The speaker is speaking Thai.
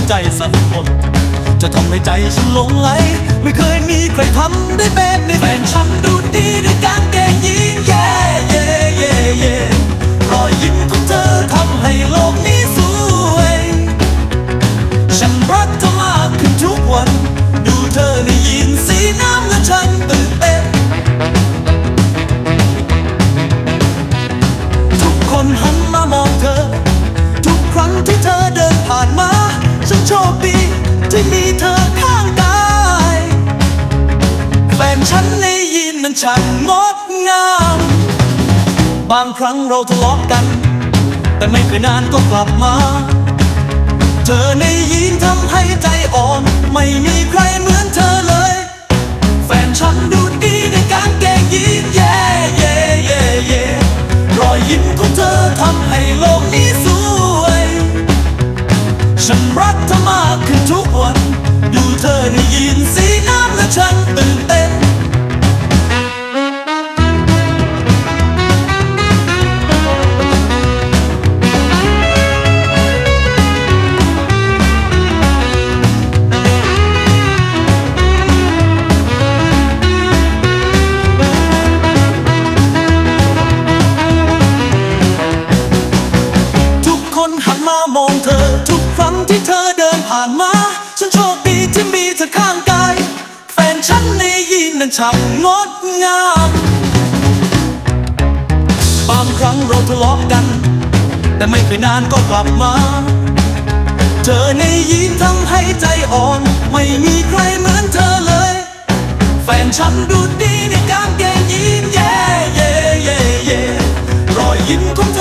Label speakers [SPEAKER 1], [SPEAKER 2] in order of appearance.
[SPEAKER 1] ใจสั่นหมดจะทำให้ใจฉันหลงไหลไม่เคยมีใครทำได้แบบนี้แฟนฉันดูดีด้วยกางเกงยีนแย่เย่เย่เย่รอยยิ้มของเธอทำให้โลกนี้สวยฉันรักเธอมากขึ้นทุกวันดูเธอในยีนสีน้ำเงินฉันตื่นเต้นทุกคนหันมามองเธอทุกครั้งที่เธอเดินผ่านมาฉันโชคดีที่มีเธอข้างกายแฟนฉันในยีนนั้นช่างงดงามบางครั้งเราทะเลาะกันแต่ไม่เคยนานก็กลับมาเธอในยีนทำให้ใจอ่อนไม่มีใครเหมือนเธอเลยแฟนฉันดูดีในกางเกงยีนแย่เย่เย่เย่รอยยิ้มของเธอทำให้โลกนี้สวยฉันรักเธอมากขึ้นทุกวันดูเธอในยีนสีน้ำและฉันตื่นเต้นหันมามองเธอทุกครั้งที่เธอเดินผ่านมาฉันโชคดีที่มีเธอข้างกายแฟนฉันในยีนนั้นช่างงดงามบางครั้งเราทะเลาะกันแต่ไม่เคยนานก็กลับมาเธอในยีนทำให้ใจอ่อนไม่มีใครเหมือนเธอเลยแฟนฉันดูดีในกางเกงยีนแย่เย่เย่เย่รอยยิ้มของ